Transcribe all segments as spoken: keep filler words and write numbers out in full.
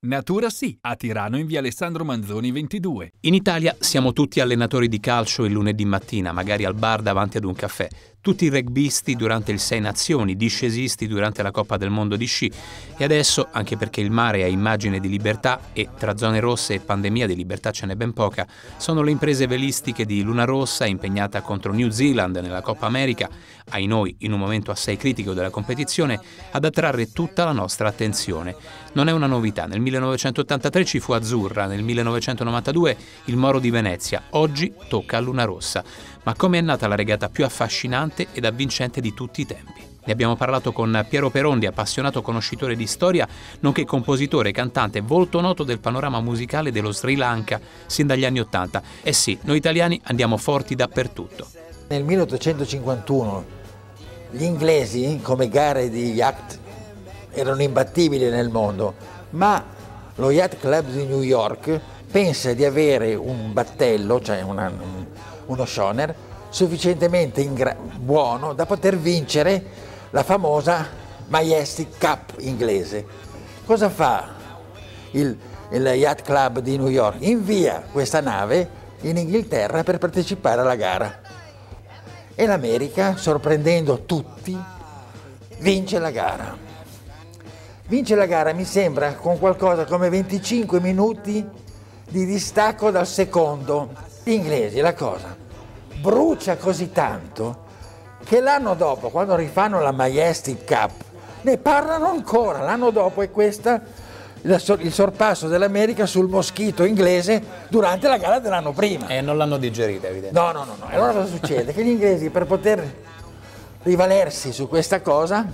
Natura Sì, a Tirano in via Alessandro Manzoni ventidue. In Italia siamo tutti allenatori di calcio il lunedì mattina, magari al bar davanti ad un caffè. Tutti rugbyisti durante il Sei Nazioni, discesisti durante la Coppa del Mondo di sci. E adesso, anche perché il mare è immagine di libertà e tra zone rosse e pandemia di libertà ce n'è ben poca, sono le imprese velistiche di Luna Rossa, impegnata contro New Zealand nella Coppa America, ai noi in un momento assai critico della competizione, ad attrarre tutta la nostra attenzione. Non è una novità, nel millenovecentottantatré ci fu Azzurra, nel millenovecentonovantadue il Moro di Venezia, oggi tocca a Luna Rossa. Ma come è nata la regata più affascinante ed avvincente di tutti i tempi? Ne abbiamo parlato con Piero Perondi, appassionato conoscitore di storia, nonché compositore, cantante, volto noto del panorama musicale dello Sri Lanka sin dagli anni Ottanta. Eh sì, noi italiani andiamo forti dappertutto. Nel milleottocentocinquantuno gli inglesi, come gare di yacht, erano imbattibili nel mondo, ma lo Yacht Club di New York pensa di avere un battello, cioè una, uno schooner, sufficientemente buono da poter vincere la famosa Majestic Cup inglese. Cosa fa il, il Yacht Club di New York? Invia questa nave in Inghilterra per partecipare alla gara. E l'America, sorprendendo tutti, vince la gara. Vince la gara, mi sembra, con qualcosa come venticinque minuti di distacco dal secondo. Gli inglesi, la cosa brucia così tanto che l'anno dopo, quando rifanno la Majestic Cup, ne parlano ancora. L'anno dopo è questa il sorpasso dell'America sul moschito inglese durante la gara dell'anno prima. E non l'hanno digerita, evidentemente. No, no, no, no. Allora cosa succede? Che gli inglesi, per poter rivalersi su questa cosa,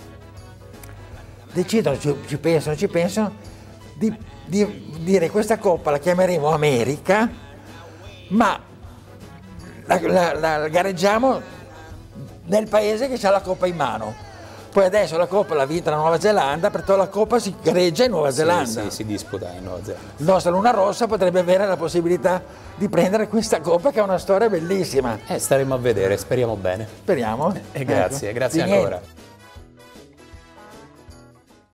decidono, ci, ci pensano, ci pensano, di, di dire questa coppa la chiameremo America, ma la, la, la gareggiamo nel paese che ha la coppa in mano. Poi adesso la coppa l'ha vinta la Nuova Zelanda, perché la coppa si gareggia in Nuova Zelanda. Sì, sì, si disputa in Nuova Zelanda. Il nostro Luna Rossa potrebbe avere la possibilità di prendere questa coppa, che è una storia bellissima. Eh, staremo a vedere, speriamo bene. Speriamo. E grazie, ecco. grazie Di ancora. niente.